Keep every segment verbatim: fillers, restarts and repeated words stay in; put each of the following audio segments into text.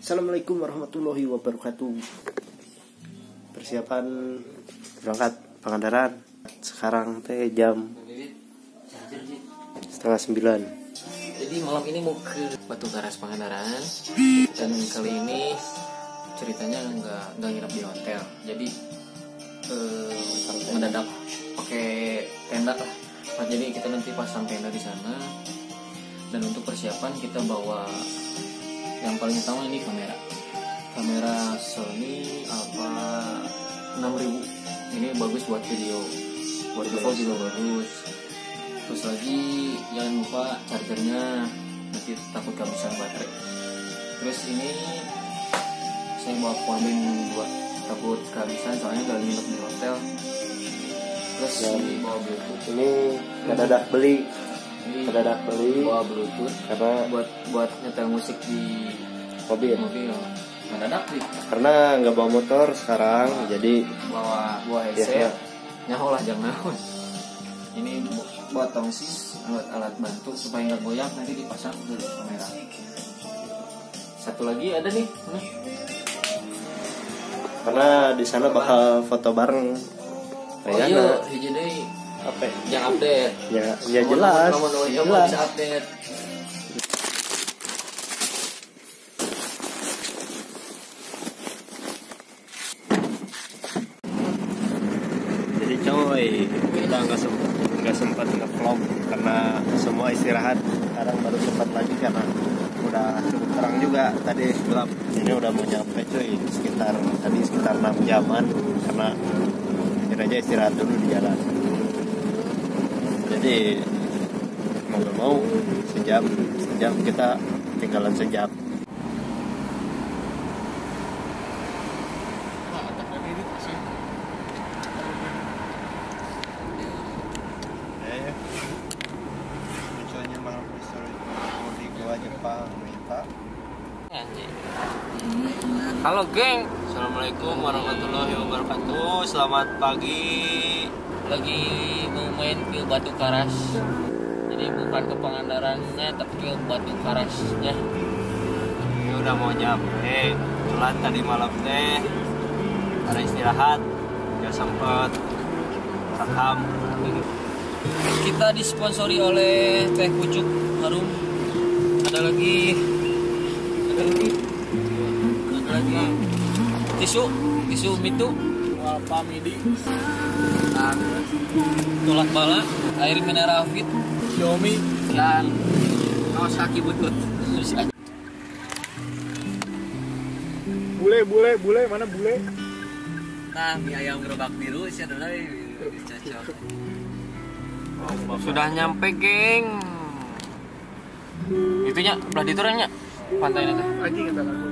Assalamualaikum warahmatullahi wabarakatuh. Persiapan berangkat Pangandaran. Sekarang teh jam setengah sembilan. Jadi malam ini mau ke Batu Karas Pangandaran. Dan kali ini ceritanya nggak nggak nginep di hotel. Jadi eh, mendadak pakai tenda lah. Nah, jadi kita nanti pasang tenda di sana. Dan untuk persiapan kita bawa yang paling utama ini kamera. Kamera Sony Alpha enam ribu. Ini bagus buat video. Buat foto juga bagus. Terus lagi jangan lupa chargernya, nanti takut kehabisan baterai. Terus ini saya bawa powerbank dua, takut kehabisan soalnya gak nginep di hotel. Terus Dan ini bawa bluetooth. Ini kadadak beli, kadadak beli Bawa bluetooth karena buat buat nyetel musik di mobil. mobil. Mendadak nih. Karena nggak bawa motor sekarang, Bawa. jadi Bawa bawa headset. ya, ya. Nyaho lah jangan naon. Ini buat tongsis, buat alat bantu supaya nggak goyang, nanti dipasang ke kamera. Satu lagi ada nih, hmm. Karena di sana bakal foto bareng. Oh iya, hiji deui Apa? ya? yang update. Ya, ya jelas. Nomor-nomor yang Jelas. bisa update. Jadi coy, kita nggak sempat nggak sempat nge-vlog karena semua istirahat. Sekarang baru sempat lagi karena udah cukup terang juga. Tadi gelap. Ini udah mau nyampe coy, sekitar tadi sekitar enam jaman karena akhirnya istirahat dulu di jalan. Jadi mau nggak mau sejam sejam kita tinggalan sejam. Halo geng, assalamualaikum warahmatullahi wabarakatuh. Selamat pagi. Lagi mau main ke Batu Karas. Jadi bukan ke Pangandarannya, tapi ke Batu Karasnya. Ini udah mau nyampe. Kebetulan tadi malam teh ada istirahat, nggak sempet rekam. Kita disponsori oleh teh pucuk harum. Ada lagi, ada lagi, ada lagi tisu, tisu mitu, Alpha Midi, nah, tolak bala, air mineral fit, Xiaomi, dan kaos kaki butut. Bule, bule, bule, mana bule? Nah, mie ayam gerobak biru sih ada lagi cocok. Sudah nyampe geng. Itunya belah diturunnya pantai nanti. Anjing kata lagu.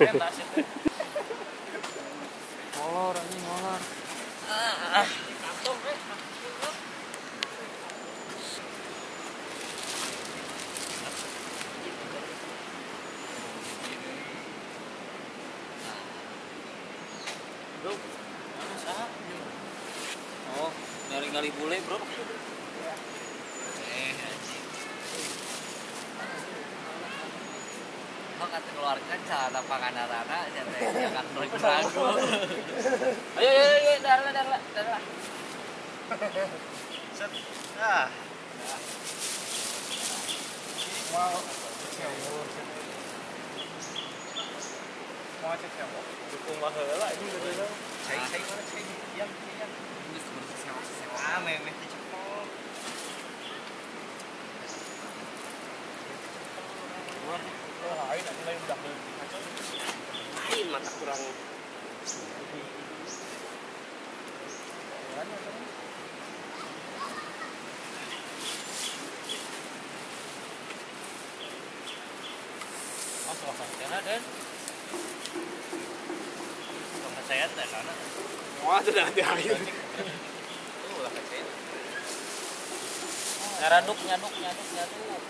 pentas itu. Molor anjing molor. Ah, kantong eh. Bro, mana sah? Oh, nyari gali bule, bro. Eh, anjing. Kau kata keluarkan cara pangandarana jangan ragu-ragu. Ayo, ayo, ayo, darlah, darlah, darlah. Set. Ah. Wow. Mau cek siapa? Dukung mah heula ini bener. Cai cai mana cai? Yang yang. Geus bersih sewa. Ah, memeh teh cepol. Oh, lain ada lain udah beli. Lain mata kurang. Masuk apa? Jangan dan. Sama saya teh kana. Wah, sudah di air. Tuh lah kecil. Nyaraduk, nyaduk, nyaduk, nyaduk.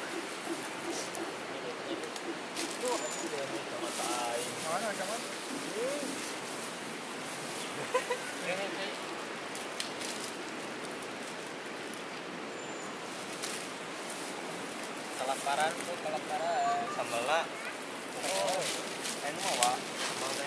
Mana zaman? Ini sih. Kelaparan tuh, kelaparan. Sambala. Oh, Anu mah wa. Sambal teh.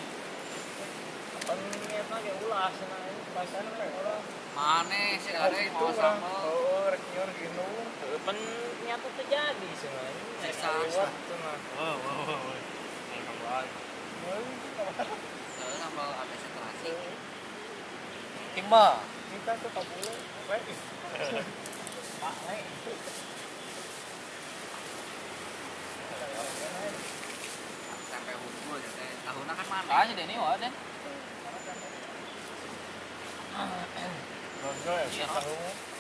pengen lagi ulas nah ini pasan orang. Mane sih Oh, ada itu mau orang. sambal. Oh, rek nyor gini. Pen nyata terjadi sebenarnya. Sisa. Lewat tuh nah. Oh, oh, oh. Emang wae. Soalnya sambal ada setelasi. Timba. Kita tuh tak boleh. Baik. Pak, nih. Sampai hukum aja teh. Tahunna kan mana? Aja deh nih wah den. Gonjol ya, Iya, tahu.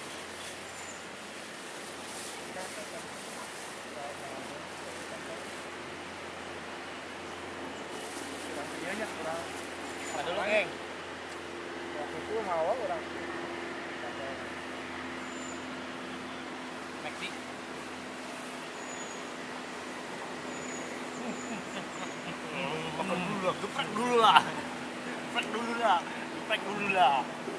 Iya ya, kurang. Ada dulu geng. Waktu itu mau orang. McD. Geprek dulu lah, geprek dulu lah. Geprek dulu lah. Geprek dulu lah.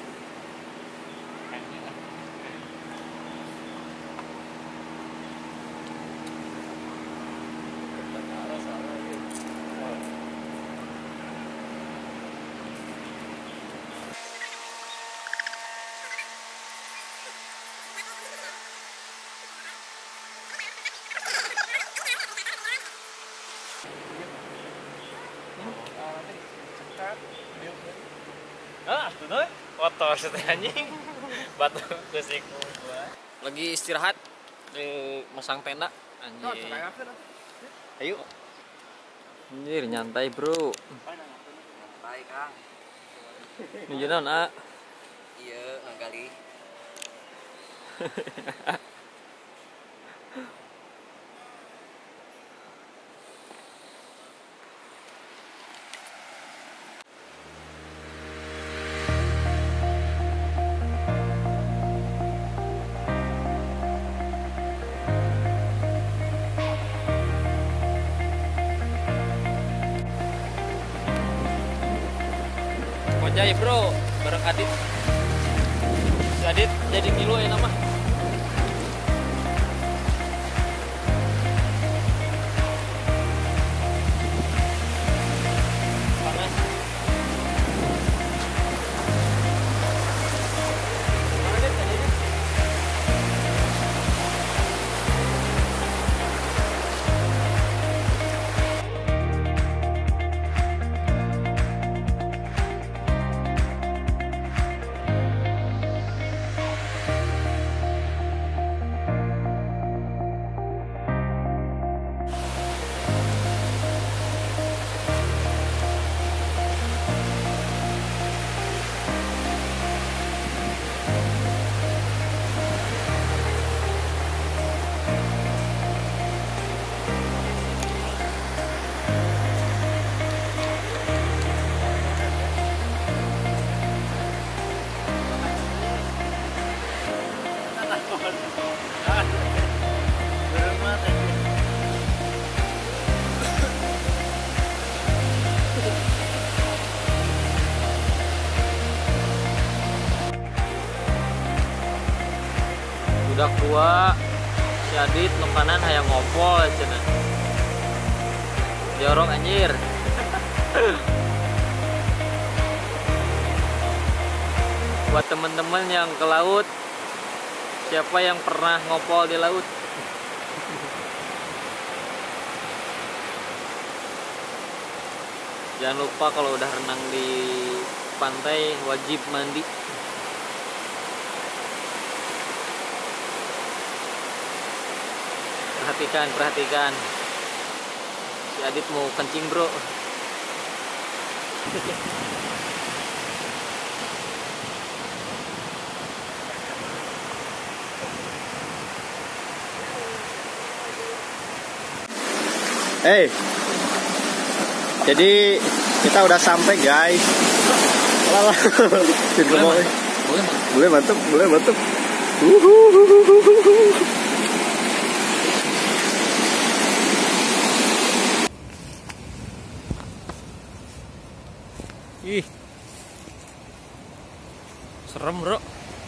Ah, tuh deh. Kotor seteh anjing. Batu kesiku gua. Lagi istirahat di masang tenda anjing. Ayo. Anjir nyantai, Bro. Baik, Kang. Nuju naon, A? Iya, nggali. Wajah bro, bareng Adit. Si Adit jadi ngilu ya nama. Panas. Mana Adit tadi? Udah tua si Adit makanan hayang ngopol cenah. Jorok anjir. Buat temen-temen yang ke laut, siapa yang pernah ngopol di laut? Jangan lupa kalau udah renang di pantai wajib mandi. Perhatikan, perhatikan. Si Adit mau kencing, bro. Hey, jadi kita udah sampai guys. Lala, boleh, Boleh, Bang. boleh mantep, boleh mantep. Ih, serem bro.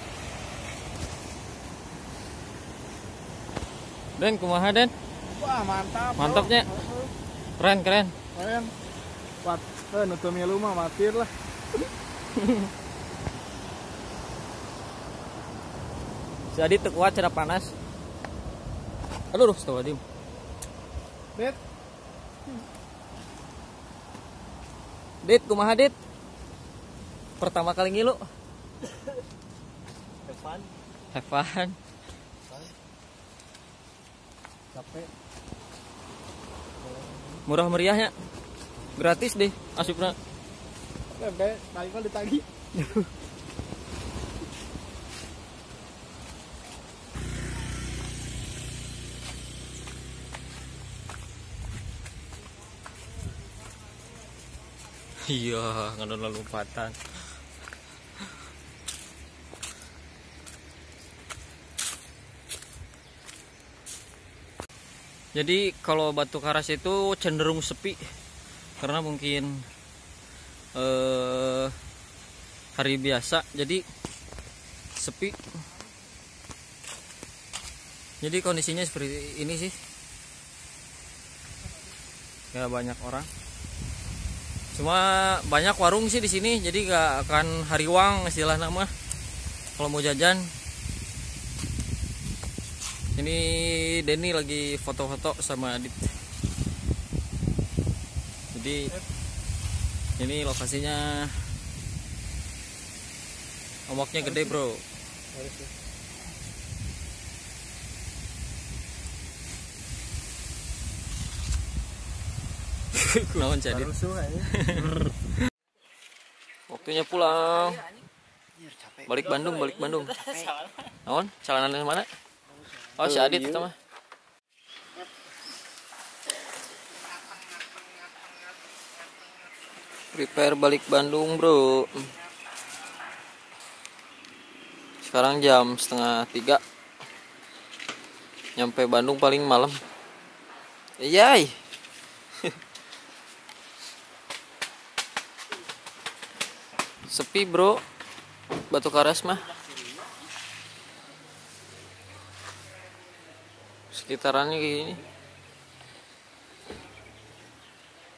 Den, kumaha Den? Wah mantap. Mantapnya. Keren, keren. Keren. Wat, eh nutup milu mah matir lah. Si Adit teu kuat cara panas. Aduh, astagfirullahaladzim. Bet, Dit, kumaha Dit? Pertama kali ngilu. Depan, Have fun. capek. Murah meriahnya. Gratis deh asupna. bet, tadi kok ditagi. Iya, nganu lompatan. Jadi kalau Batu Karas itu cenderung sepi karena mungkin eh, hari biasa, jadi sepi. Jadi kondisinya seperti ini sih. Gak banyak orang. Cuma banyak warung sih di sini, jadi gak akan hariwang istilah nama. Kalau mau jajan, ini Denny lagi foto-foto sama Adit. Jadi ini lokasinya ombaknya gede bro. Naon jadi? Waktunya pulang. Balik Bandung, balik Bandung. Naon? Calanan mana? Oh, si Adit itu mah. Prepare balik Bandung, bro. Sekarang jam setengah tiga. Nyampe Bandung paling malam. Yay. Sepi bro, Batu Karas mah. Sekitarannya kayak gini.